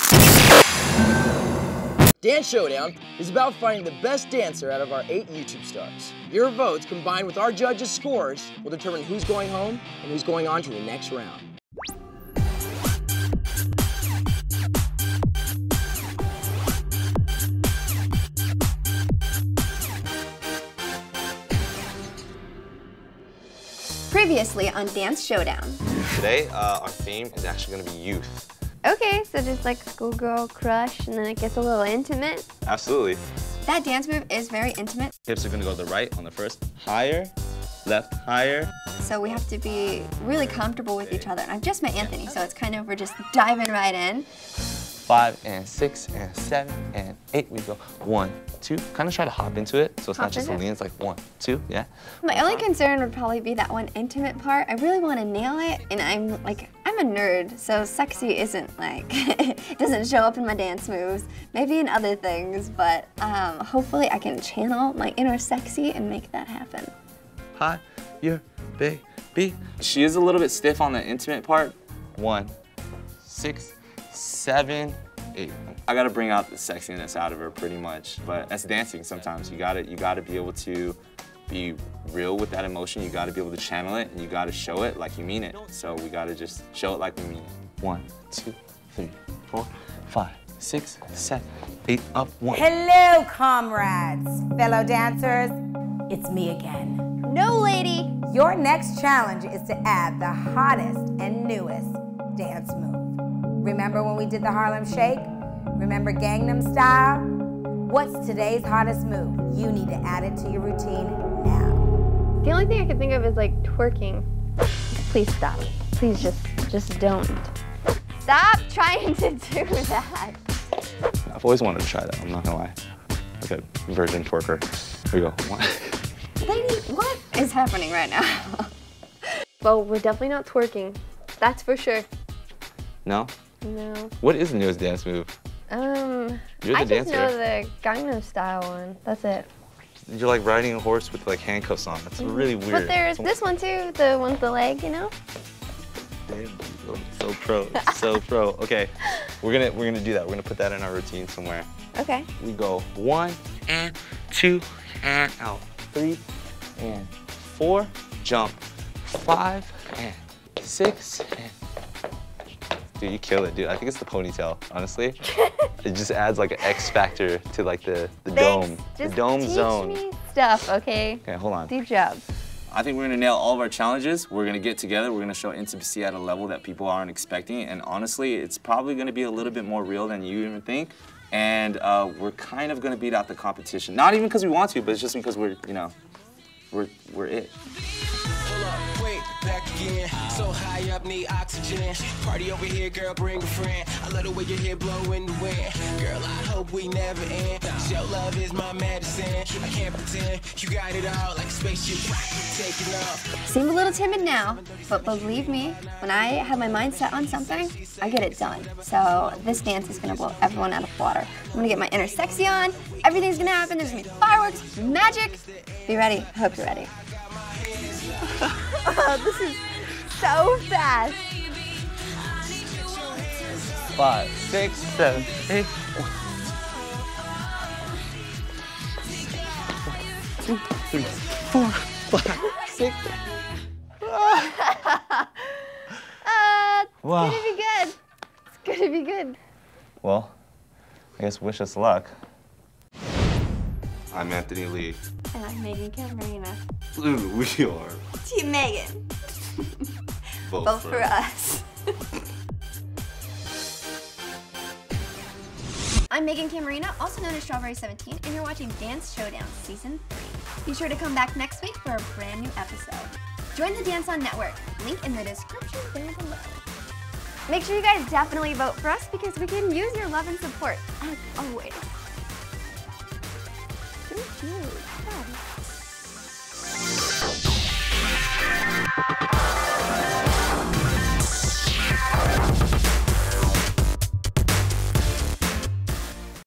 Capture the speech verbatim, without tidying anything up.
Dance Showdown is about finding the best dancer out of our eight YouTube stars. Your votes, combined with our judges' scores, will determine who's going home and who's going on to the next round. Previously on Dance Showdown. Today, uh, our theme is actually going to be youth. Okay, so just like schoolgirl crush, and then it gets a little intimate. Absolutely. That dance move is very intimate. Hips are going to go to the right on the first. Higher, left, higher. So we have to be really comfortable with each other. And I've just met Anthony, so it's kind of, we're just diving right in. Five and six and seven and eight. We go one, two. Kind of try to hop into it, so it's Hop not just a into it. lean. It's like one, two, yeah. My only concern would probably be that one intimate part. I really want to nail it, and I'm like, I'm a nerd, so sexy isn't like, it doesn't show up in my dance moves. Maybe in other things, but um, hopefully I can channel my inner sexy and make that happen. Hi, your baby. She is a little bit stiff on the intimate part. One, six, seven, eight. I gotta bring out the sexiness out of her pretty much, but that's dancing sometimes. You gotta, you gotta be able to be real with that emotion. You gotta be able to channel it, and you gotta show it like you mean it. So we gotta just show it like we mean it. One, two, three, four, five, six, seven, eight, up, one. Hello, comrades, fellow dancers. It's me again. No, lady. Your next challenge is to add the hottest and newest dance move. Remember when we did the Harlem Shake? Remember Gangnam Style? What's today's hottest move? You need to add it to your routine now. The only thing I can think of is like twerking. Please stop. Please just, just don't. Stop trying to do that. I've always wanted to try that, I'm not gonna lie. Like a virgin twerker. Here we go. One. Lady, what is happening right now? Well, we're definitely not twerking. That's for sure. No? No. What is the newest dance move? Um, You're the I dancer. just know the Gangnam Style one. That's it. You're like riding a horse with like handcuffs on. That's really weird. But there's this one too, the one with the leg, you know? Damn, so pro, so pro. Okay, we're gonna we're gonna do that. We're gonna put that in our routine somewhere. Okay. We go one and two and out, three and four, jump, five and six and. Dude, you kill it, dude. I think it's the ponytail, honestly. It just adds like an X factor to like the, the dome, Just the dome teach zone. me stuff, okay? Okay, hold on. Deep job. I think we're gonna nail all of our challenges. We're gonna get together. We're gonna show intimacy at a level that people aren't expecting. And honestly, it's probably gonna be a little bit more real than you even think. And uh, we're kind of gonna beat out the competition. Not even because we want to, but it's just because we're, you know, we're, we're it. Back again, so high up, need oxygen. Party over here, girl, bring a friend. I love the way your hair blow in the wind. Girl, I hope we never end. Your love is my medicine. I can't pretend you got it all like a spaceship rocket taking off. Seem a little timid now, but believe me, when I have my mind set on something, I get it done. So this dance is gonna blow everyone out of the water. I'm gonna get my inner sexy on. Everything's gonna happen. There's gonna be fireworks, magic. Be ready. I hope you're ready. Oh, this is so fast. Five, six, seven, eight. One, two, three, four, five, six. uh, it's Wow. gonna be good. It's gonna be good. Well, I guess wish us luck. I'm Anthony Lee. And I'm Meghan Camarena. Ooh, we are. Team Megan. Vote, Vote for, for us. I'm Meghan Camarena, also known as Strawberry seventeen, and you're watching Dance Showdown Season three. Be sure to come back next week for a brand new episode. Join the DanceOn network, link in the description down below. Make sure you guys definitely vote for us because we can use your love and support, as always. Thank you.